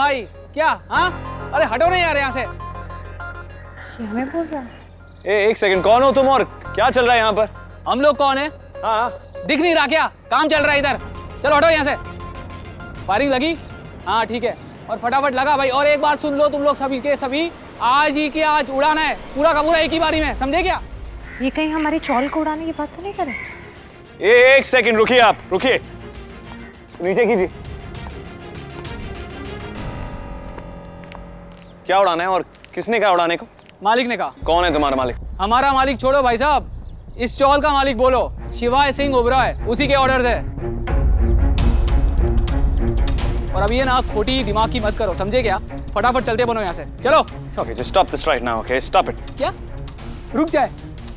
भाई क्या? हाँ अरे हटो नहीं यार यहाँ से। ये हमें बोल रहा है। एक सेकंड, कौन हो तुम और क्या चल रहा है यहाँ पर? हम लोग कौन है? हाँ दिख नहीं रहा क्या? काम चल रहा है इधर। चलो हटो यहाँ से। फायरिंग लगी? हाँ ठीक है, और फटाफट लगा भाई। और एक बात सुन लो तुम लोग सभी के सभी, आज ही के आज उड़ाना है पूरा का पूरा एक ही बारी में, समझे क्या? ये कहीं हमारे चौल को उड़ाने की बात तो नहीं करे? एक सेकंड रुकिए, आप रुकिए, नीचे कीजिए। क्या उड़ाना है और किसने कहा उड़ाने को? मालिक ने कहा। कौन है तुम्हारा मालिक? हमारा मालिक छोड़ो भाई साहब, इस चौल का मालिक बोलो, शिवाय सिंह ओबरॉय, उसी के ऑर्डर है। और अब ये ना खोटी दिमाग की मत करो, समझे क्या? फटाफट चलते बनो यहाँ से, चलो। Okay, just stop this right now, okay? Stop it. क्या? रुक जाए।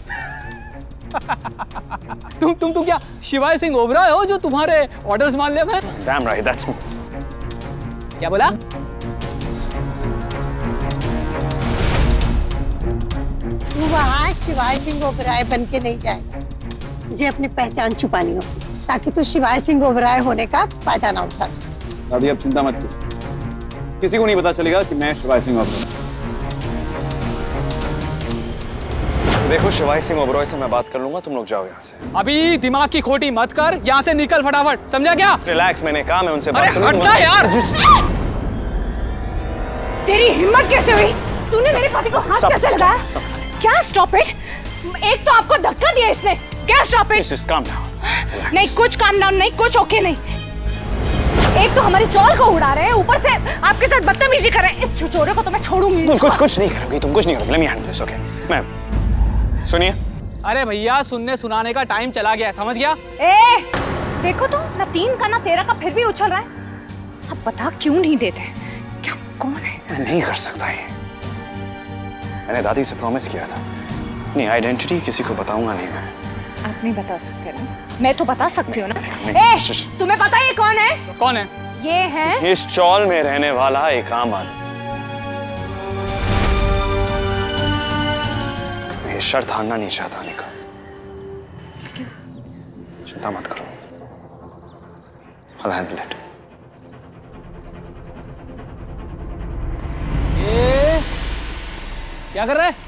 तुम क्या शिवाय सिंह ओबरॉय हो जो तुम्हारे ऑर्डर्स मान ले मैं? Damn right, that's me. क्या बोला? तू वहाँ शिवाय सिंह ओबरॉय बन के नहीं जाएगा, तुझे अपनी पहचान छुपानी होगी ताकि तू शिवाय सिंह ओबरॉय होने का फायदा ना उठा सके। दादी अब चिंता मत करो, किसी को नहीं पता चलेगा कि मैं शिवाय सिंह ओबरॉय। देखो शिवाय सिंह ओबरॉय से मैं बात कर लूंगा, तुम लोग जाओ यहाँ से। अभी दिमाग की खोटी मत कर, यहाँ से निकल फटाफट, समझा क्या? रिलैक्स, मैंने कहा मैं उनसे बात करूंगा। हटना यार। तेरी हिम्मत कैसे हुई? तूने मेरे पति को हाथ कैसे लगाया? क्या स्टॉप इट? एक तो आपको धक्का दिया इसने, क्या stop it? Just calm down. नहीं कुछ काम डाउन नहीं, कुछ ओके नहीं। एक तो हमारी चौल को उड़ा रहे हैं, ऊपर से आपके साथ बदतमीजी कर रहे हैं। इस छुचोरे को तो मैं छोड़ूंगी। कुछ नहीं करोगी तुम, कुछ नहीं करोगी। Let me handle this, okay? मैं सुनिए। अरे भैया सुनने सुनाने का टाइम चला गया, समझ गया? ए, देखो तो ना 3 का ना 13 का फिर भी उछल रहा है। अब बता क्यों नहीं देते? क्या कौन है? मैं नहीं कर सकता ये, मैंने दादी से प्रॉमिस किया था, अपनी आइडेंटिटी किसी को बताऊंगा नहीं मैं। आप नहीं बता सकते ना? मैं तो बता सकती हूँ ना। ए, तुम्हें पता है ये कौन है? तो कौन है? ये है इस चौल में रहने वाला एक आम आदमी। मैं ये शर्त हारना नहीं चाहता निका, चिंता मत करो, I'll handle it. ये क्या कर रहा है?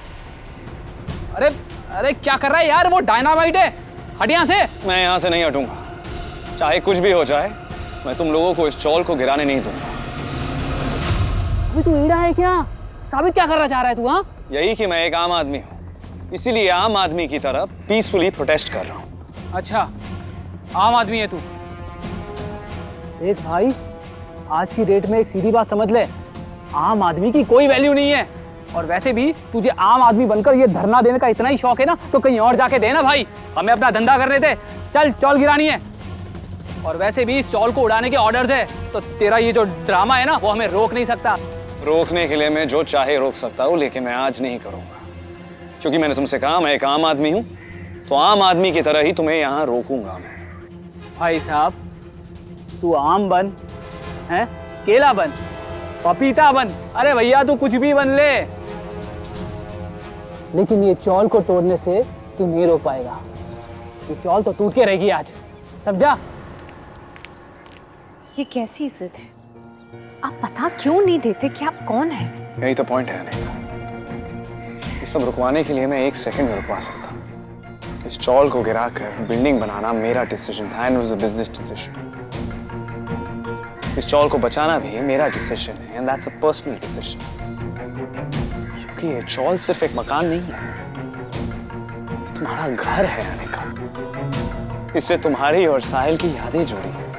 अरे क्या कर रहा है यार? वो डायनामाइट है, हट यहाँ से। मैं यहाँ से नहीं हटूंगा, चाहे कुछ भी हो जाए, मैं तुम लोगों को इस चौल को गिराने नहीं दूंगा। अभी तू ईड़ा है क्या? साबित क्या करना चाह रहा है तू? हाँ यही कि मैं एक आम आदमी हूँ, इसीलिए आम आदमी की तरफ पीसफुली प्रोटेस्ट कर रहा हूँ। अच्छा आम आदमी है तू? देख भाई, आज की डेट में एक सीधी बात समझ ले, आम आदमी की कोई वैल्यू नहीं है। और वैसे भी तुझे आम आदमी बनकर ये धरना देने का इतना ही शौक है ना, तो कहीं और जाके दे ना भाई, हमें अपना धंधा करने दे। चल चौल गिरानी है, और वैसे भी इस चौल को उड़ाने के ऑर्डर्स है, तो तेरा ये जो ड्रामा है ना वो हमें रोक नहीं सकता। रोकने के लिए मैं जो चाहे रोक सकता हूँ, लेकिन मैं आज नहीं करूंगा, क्योंकि मैंने तुमसे कहा मैं एक आम आदमी हूँ, तो आम आदमी की तरह ही तुम्हें यहाँ रोकूंगा मैं। भाई साहब तू आम बन, हैं केला बन, पपीता बन, अरे भैया तू कुछ भी बन ले, लेकिन ये चौल को तोड़ने से तू नहीं रोक पाएगा। ये चौल तो टूट के रहेगी आज, समझा? ये कैसी इज्जत है? आप बता क्यों नहीं देते कि आप कौन है? यही तो पॉइंट है अनेका, ये सब रुकवाने के लिए मैं 1 सेकंड में रुकवा सकता। इस चौल को गिराकर बिल्डिंग बनाना मेरा डिसीजन था, and it was a business decision. इस चौल को बचाना भी मेरा डिसीजन है, and that's a personal decision. क्योंकि ये चौल सिर्फ एक मकान नहीं है, ये तुम्हारा घर है अनेका। इससे तुम्हारी और साहिल की यादें जुड़ी हैं।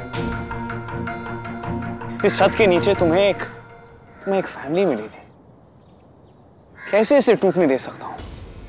इस छत के नीचे तुम्हें एक फैमिली मिली थी, कैसे इसे टूटने दे सकता हूं?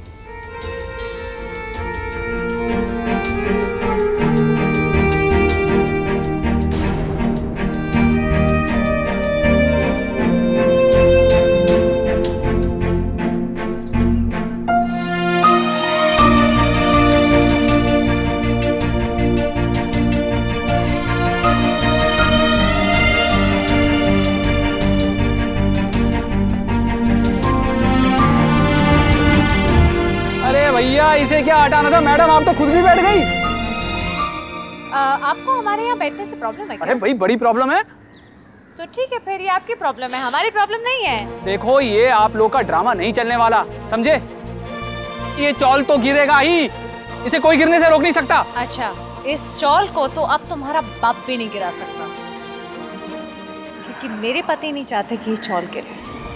भैया इसे क्या हटाना था? मैडम आप तो खुद भी बैठ गई। आपको हमारे यहाँ बैठने से प्रॉब्लम है क्या? अरे भाई बड़ी प्रॉब्लम है। तो ठीक है, फिर ये आपकी प्रॉब्लम है, हमारी प्रॉब्लम नहीं है। देखो ये आप लोग का ड्रामा नहीं चलने वाला, समझे? ये चौल तो गिरेगा ही, इसे कोई गिरने से रोक नहीं सकता। अच्छा, इस चौल को तो अब तुम्हारा बाप भी नहीं गिरा सकता, क्योंकि मेरे पति नहीं चाहते कि ये चौल गिरे।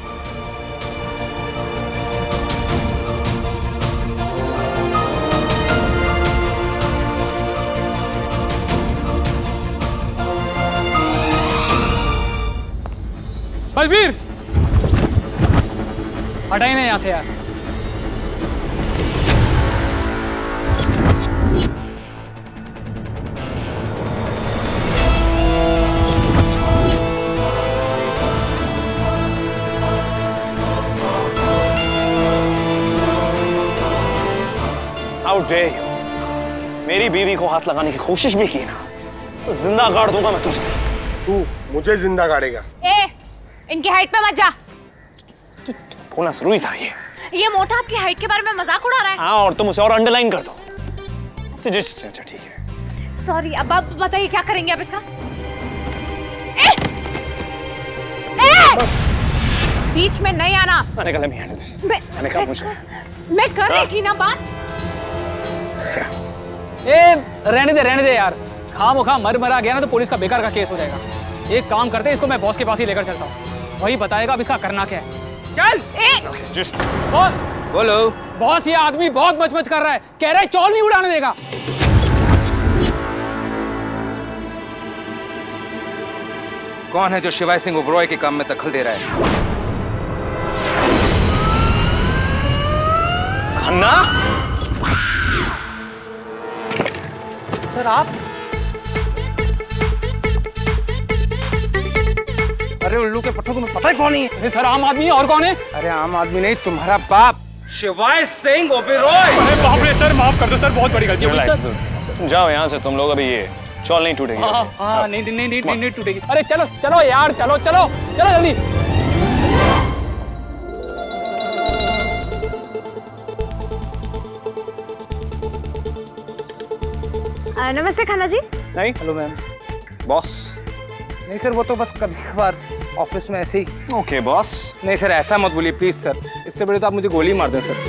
बलबीर, हटाई नहीं यहाँ से यार। How dare you? मेरी बीवी को हाथ लगाने की कोशिश भी की ना, तो जिंदा गाड़ दूंगा मैं तुझे। तू मुझे जिंदा गाड़ेगा? इनकी हाइट पे मत जा। बोलना जरूरी था ये मोटा आपकी हाइट के बारे में मजाक उड़ा रहा है। हाँ, और तुम उसे और अंडरलाइन कर दो। अच्छा ठीक है। सॉरी, अब आप बताइए क्या करेंगे आप इसका? बीच में नहीं आना। मैंने कहा let me handle this। मैंने कहा मुझे। मैं कर रही थी ना बात। क्या? रहने दे यार, खामोखा मर गया ना तो पुलिस का बेकार का केस हो जाएगा। एक काम करते हैं, इसको मैं बॉस के पास ही लेकर चलता हूँ, वही बताएगा अब इसका करना क्या है। चल। बॉस बोलो। बॉस, ये आदमी बहुत मच कर रहा है, कह रहा है चौल नहीं उड़ाने देगा। कौन है जो शिवाय सिंह ओबरॉय के काम में दखल दे रहा है? खन्ना? सर आप? अरे उल्लू के पट्टों को पता ही कौन है? सर आम आदमी है, और कौन है? अरे आम आदमी नहीं, तुम्हारा बाप शिवाय सिंह ओबरॉय। अरे बाप रे सर, माफ कर दो सर, बहुत बड़ी गलती हो गई सर। जाओ यहाँ से तुम लोग, अभी ये चौल नहीं टूटेगी। हाँ, नहीं टूटेगी। अरे चलो यार, चलो जल्दी। नमस्ते खन्ना जी। नहीं। Hello ma'am. बॉस? नहीं सर, वो तो बस कभी कभार ऑफिस में ऐसे ही। Okay boss. नहीं सर, ऐसा मत बोलिए प्लीज सर, इससे बड़े तो आप मुझे गोली मार दें सर।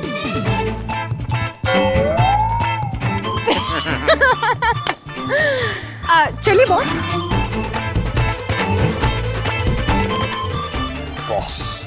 चलिए बॉस। बॉस